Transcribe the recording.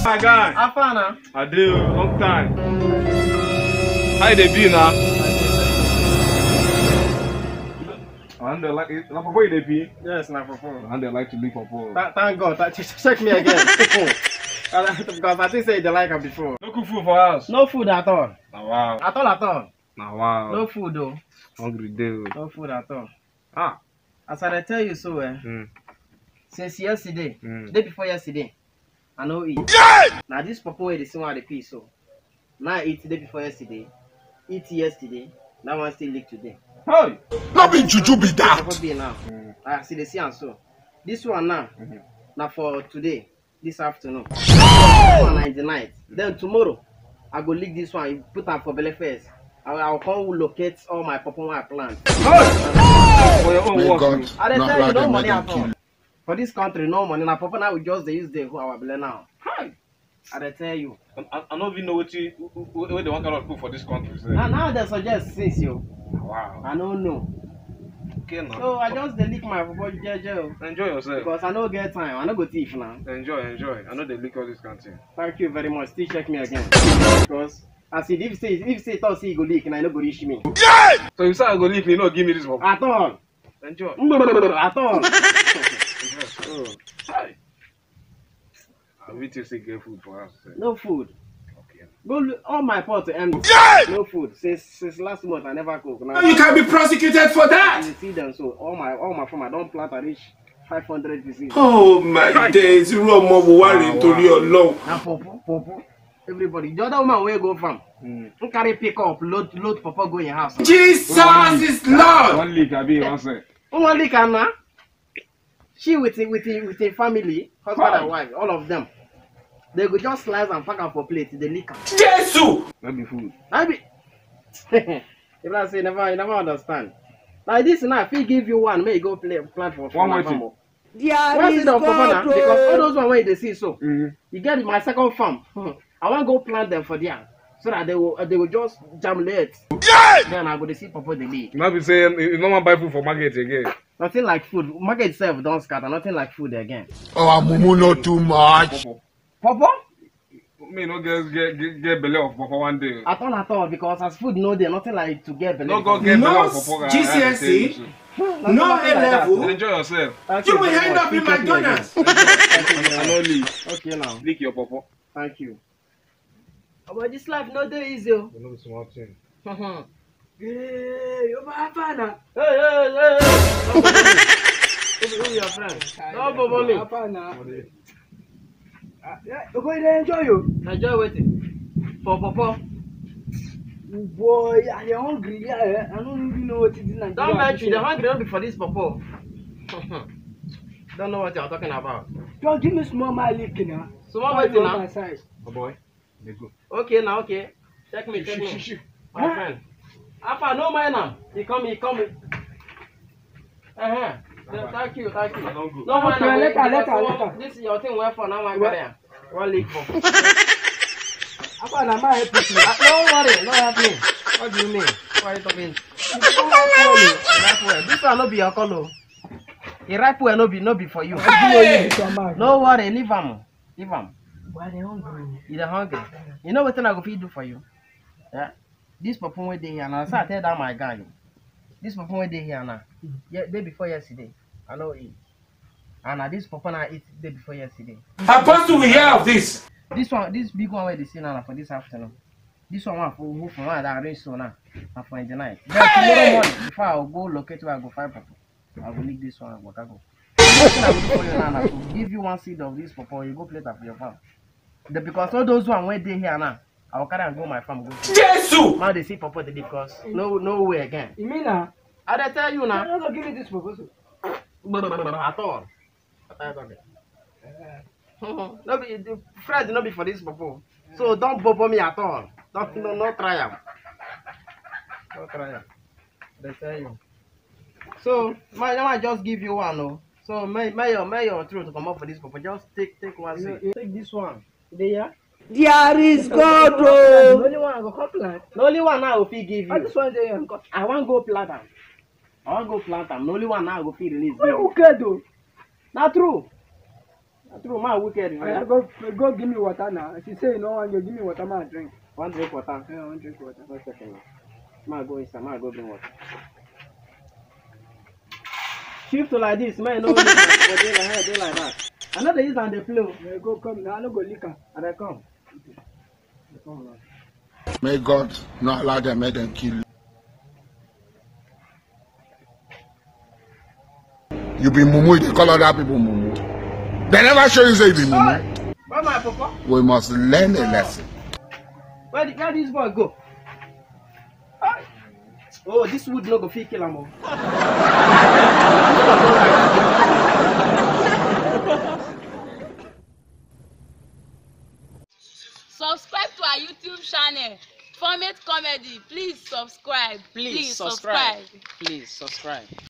My guy. Afana. I do. Long time. How they be now? And they like it. Now, Papa, they be. Yes, na Papa. And they like to lick Papa. Thank God. Check me again. Because I think say they like her before. No cook food for us. No food at all. Now wow. At all. Now wow. No food though. Hungry day. No food at all. Ah. As I tell you so, since yesterday, day before yesterday, I know eat. Yeah! Now this Papa way the same one the piece so. Now I eat day before yesterday, eat yesterday, that one still leak today. Hey! Not be juju be that. Be now. I see the and so. This one now, now for today, this afternoon. This one in the night. Then tomorrow, I go leak this one. You put am for belly first. I'll come locate all my Papa I plant. For your own work. I tell you no money at all. For this country, no money. Now Papa now we just use the who our belly now. Hi. I tell you. I don't even know what they want to put for this country. Now they suggest since you. Wow. I don't know. Okay now. So I just delete my Papa JJ. Enjoy yourself. Because I don't get time. I don't go thief now. Enjoy. I know they lick all this country. Thank you very much. Still check me again. Because as if say thought say go leak and I no go reach me. Yeah! So you say I go leak, you know give me this one. At all. Enjoy. At all. Oh. Hi. I wait till say get food for us. No food. Okay. Go all my pots empty. Yeah! No food. Since last month I never cook. Now You can be prosecuted for that. you see them so all my farm I don't plant I reach 500 pieces. Oh my days, you are more worried to your low. Now Popo. Everybody. The other woman where go from. You carry pick up, load Papa go in your house. Jesus is Lord. One leak, I be one say. One leak now. She with a family, husband and wife, all of them. They go just slice and pack up for plate. They lick am. Jesus. That be food. I be. If I say you never understand. Like this now, if he give you one, may you go plant for One farm. waiting. One seed of Papa now, because all those one where they see so. You get my second farm. I want to go plant them for there. So that they will just germinate. Yeah! Then I go to see Papa the leak. Now be saying you no man buy food for market again. Nothing like food. Market itself don't scatter. Nothing like food again. Oh, Mumu not too much. Papa? Me no get belly of Papa one day. At all, because as food no there, nothing like to get belly. No go get belly of Papa. GCSE. No A level. Enjoy yourself. You will end up in McDonald's. I no leave. Okay now. Lick your Papa. Thank you. But this life no dey easy. You know the small thing. Hey, you're my father. Hey. Who your friend? No, Bobby. You go there enjoy you. Enjoy waiting. For Papa. Boy, you're hungry. Yeah, I don't even know what it is. Don't mention the hungry don't be for this Papa. Don't know what you're talking about. Don't give me small my lick now. Small waiting now. Oh boy. They go. Okay now, okay. Check me. My friend. Alpha, no mind now. He come. Thank you. No mind now. Later. This is your thing where for now, my brother. One leak for. Apa na my help you. No worry, no help me. What do you mean? What are you talking? This one no be your color. The ripe one no be for you. No worry, leave him. Why they hungry? You're hungry. You know what I go feed do for you? Yeah. This Papa went there here now. So I tell that my guy. This Papa went there here now. Yeah, day before yesterday. I know it. And this Papa now eat day before yesterday. Apostle, we hear of this. This big one where they see now for this afternoon. This one for one that arrange so now. And for in the night. Then tomorrow morning, before I go locate where I go find Papa, I will leave this one and work. I go. I will do for you now to give you one seed of this Papa, you go play that for your farm. Because all those one went there here now, I will carry and go my farm. Go. Jesus! Now they see Papa today because no way again. You mean now? I tell you now. I'm not give me this proposal. At all. No be the Fred no be for this Papa. So don't bother me at all. Don't try him. Don't try him. They tell you. So I just give you one no. So may your throat to come up for this Papa. Just take one seed. Take this one. There. There is God. The only one I go come plant. The only one now I will give you. I just want to I want go plant them. The only one now I go feel release. okay though. Not true. Through my wicked. Go give me water now. She say no one, you give me water, man, drink. One drink water. Yeah, one drink water. 1 second. Ma go inside. Ma go bring water. Shift to like this, man. No, they like that. I know they use on the flow. Yeah, go come now. I no go lick her. And I come. Come on. May God not allow them, make them kill you. You be mumu, they call other people mumu. They never show you say you be mumu. Where my papa? We must learn a lesson. Where this boy go? Oh, this wood no go fit kill him. Subscribe to our YouTube channel, Format Comedy. Please subscribe. Please subscribe. Please subscribe.